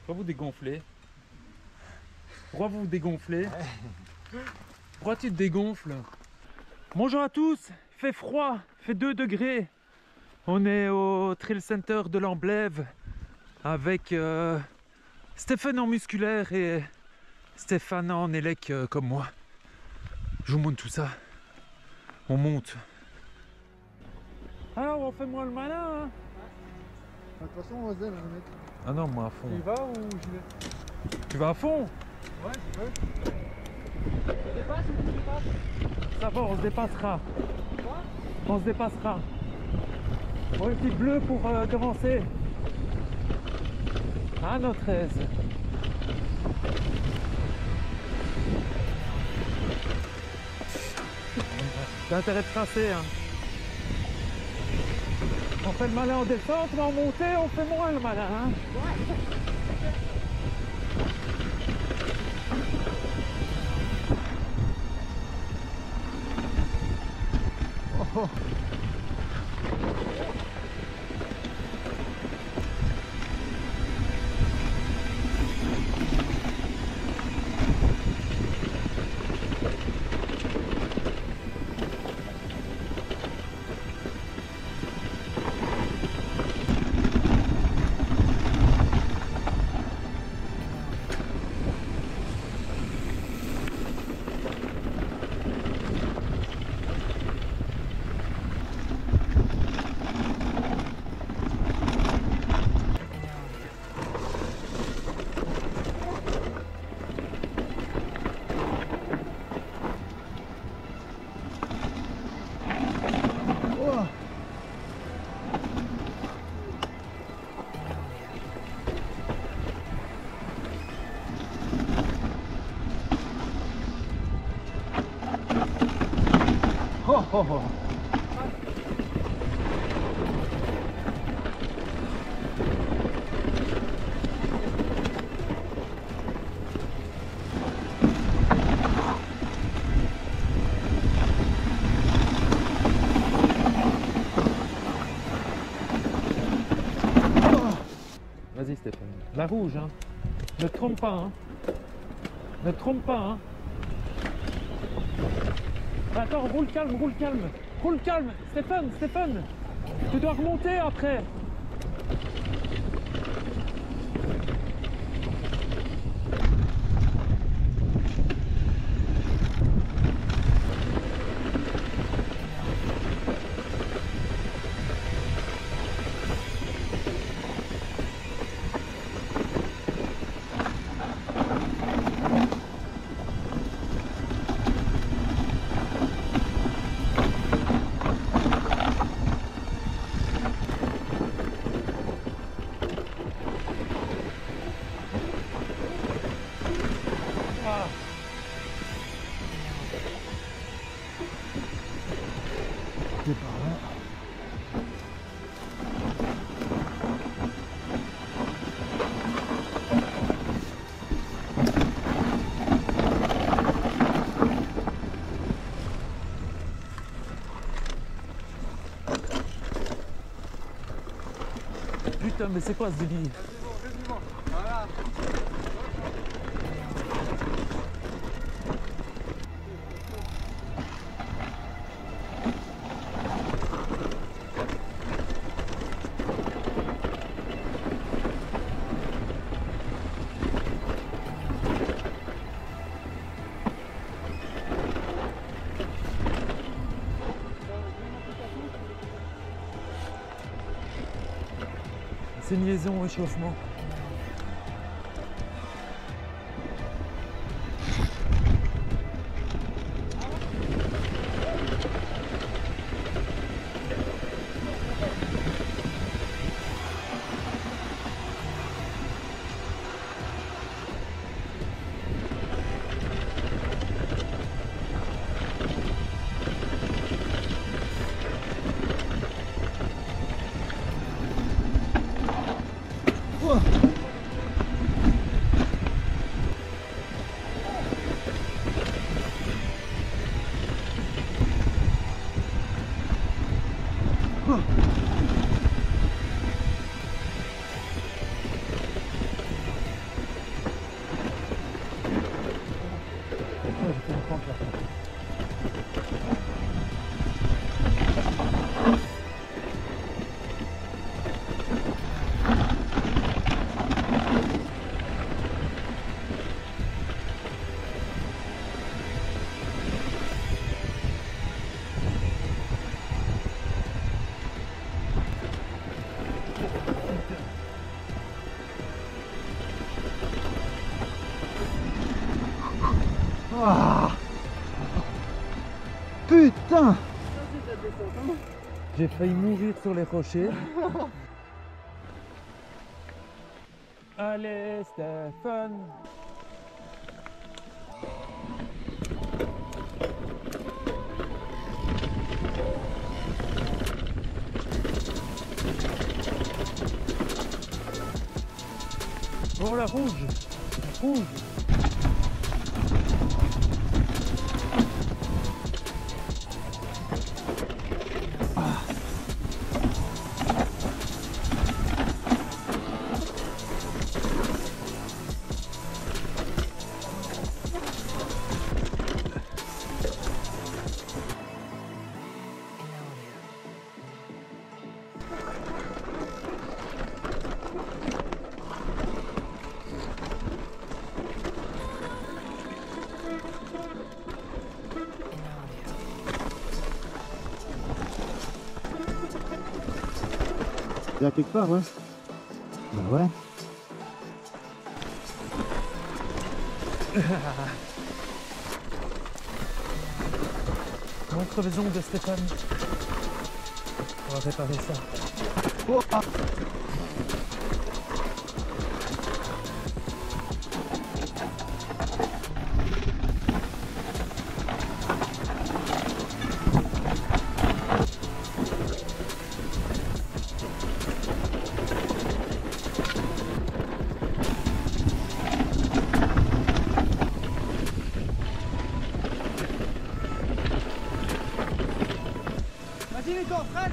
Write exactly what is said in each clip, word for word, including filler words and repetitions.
Pourquoi vous dégonflez? Pourquoi vous vous dégonflez? Pourquoi tu te dégonfles? Bonjour à tous, il fait froid, il fait deux degrés. On est au Trail Center de l'Amblève avec euh, Stéphane en musculaire et Stéphane en élec euh, comme moi. Je vous montre tout ça. On monte. Alors on fait moins le malin hein. De toute façon on va se dire, mec. Ah non, moi à fond. Tu y vas ou j'y vais? Tu vas à fond? Ouais, je veux. Tu dépasses ou tu dépasses? Ça va, on se dépassera. Quoi? On se dépassera. Bon, une petite bleue pour euh, commencer. À notre aise. T'as intérêt de tracer. Hein. On fait le malin en descente, mais en montée, on fait moins le malin. Hein. Oh, oh. Oh, oh, oh. Vas-y Stéphane, la rouge hein. Ne te trompe pas hein. Ne te trompe pas hein. Attends, roule calme, roule calme, roule calme, Stéphane, Stéphane, tu dois remonter après. C'est par là. Putain, mais c'est quoi ce délire? Vas-y, bon, vas-y, bon. Voilà. C'est une liaison échauffement. Ah. Putain! J'ai failli mourir sur les rochers. Allez, Stéphane! Oh la rouge! La rouge! Il y a quelque part, ouais. Bah ouais. Montre-maison de Stéphane. On va réparer ça. Oh, ah. Vas-y Nico, freine.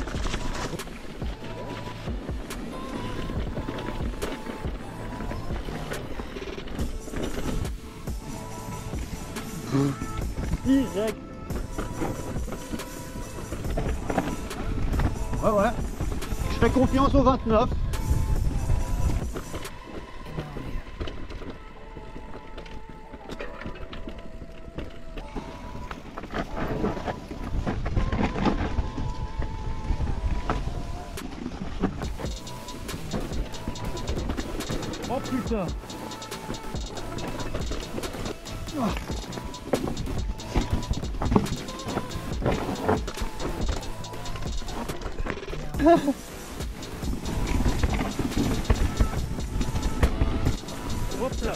Direct. Ouais ouais. Je fais confiance au vingt-neuf. Oh putain! Ah. Hop là!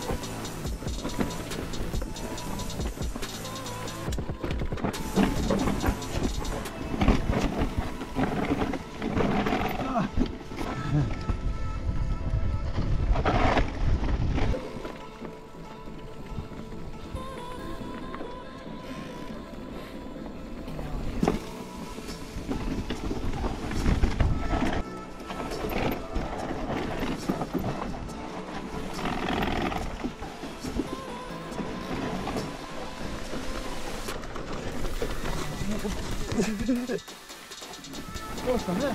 Oh, ça merde.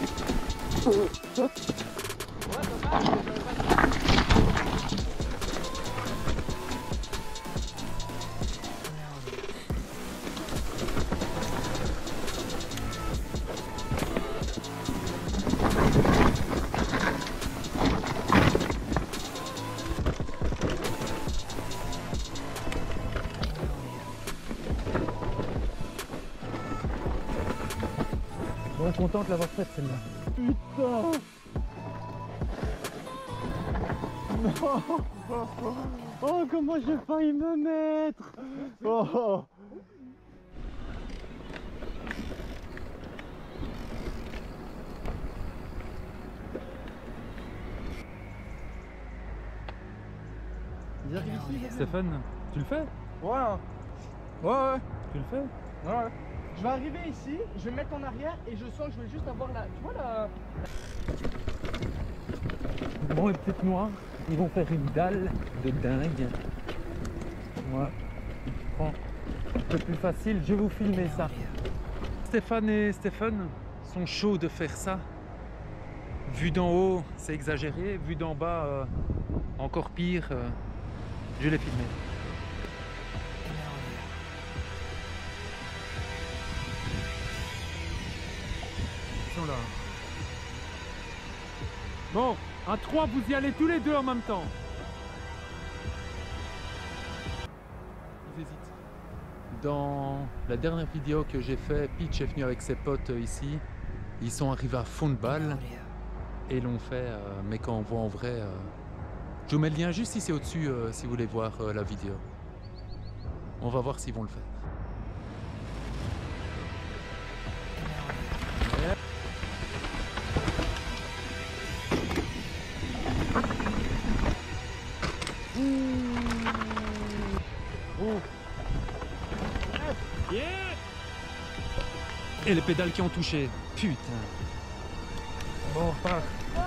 Bon, content de l'avoir faite celle-là. Putain. Non. Oh, comment j'ai failli me mettre. Oh. Ils arrivent ici, les gars. Stéphane, tu le fais? Ouais. Ouais, ouais. Tu le fais? Ouais, ouais. Je vais arriver ici, je vais me mettre en arrière et je sens que je vais juste avoir la... Tu vois la... Bon, les petites noires, ils vont faire une dalle de dingue. Moi, je prends un peu plus facile, je vais vous filmer ça. Stéphane et Stéphane sont chauds de faire ça. Vu d'en haut, c'est exagéré. Vu d'en bas, euh, encore pire. Euh, je l'ai filmé. Ils sont là. Bon, à trois, vous y allez tous les deux en même temps. Ils hésitent. Dans la dernière vidéo que j'ai fait, Peach est venu avec ses potes ici. Ils sont arrivés à fond de balle et l'ont fait, euh, mais quand on voit en vrai... Euh... Je vous mets le lien juste ici au-dessus euh, si vous voulez voir euh, la vidéo. On va voir s'ils vont le faire. Oh. Yeah. Et les pédales qui ont touché. Putain. Bon, on repart.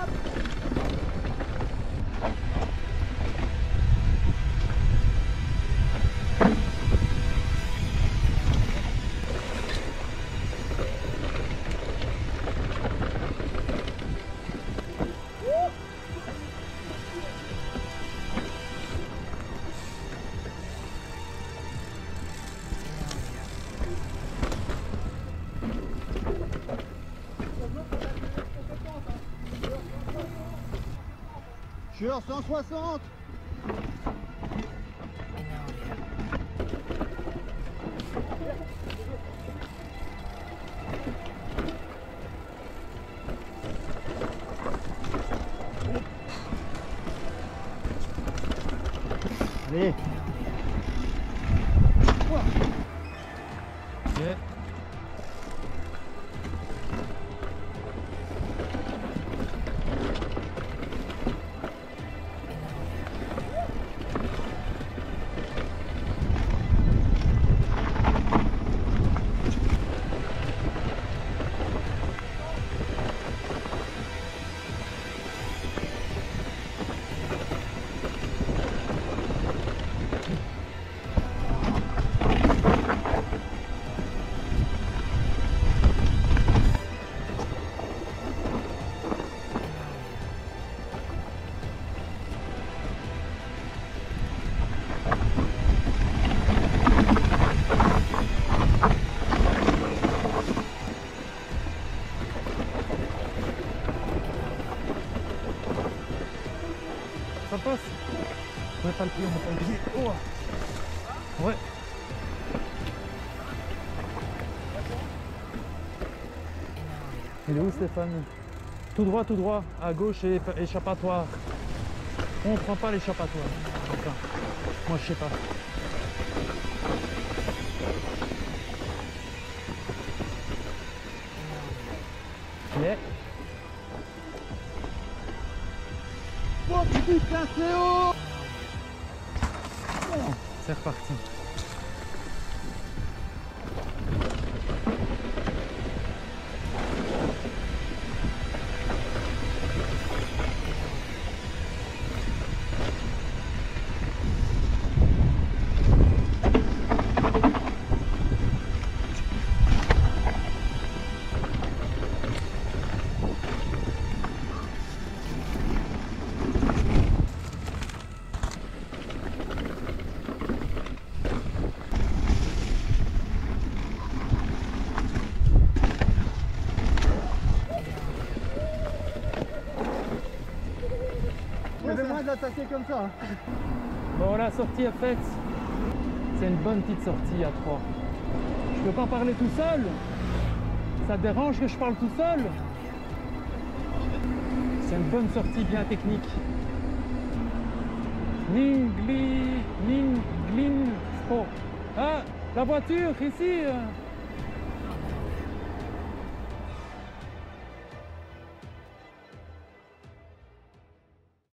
Sur cent soixante. Allez. Yeah. Ça passe. On met pas le pied, on met pas le pied. Oh. Ouais. Il est où Stéphane? Tout droit, tout droit. À gauche et échappatoire. On prend pas l'échappatoire. Enfin, moi je sais pas. Yeah. Oh putain, c'est haut. Oh, c'est reparti. De l'attaquer comme ça. Bon, la sortie est faite. C'est une bonne petite sortie à trois. Je peux pas parler tout seul. Ça te dérange que je parle tout seul? C'est une bonne sortie bien technique. Ningli, Ninglin, oh. Ah, la voiture ici.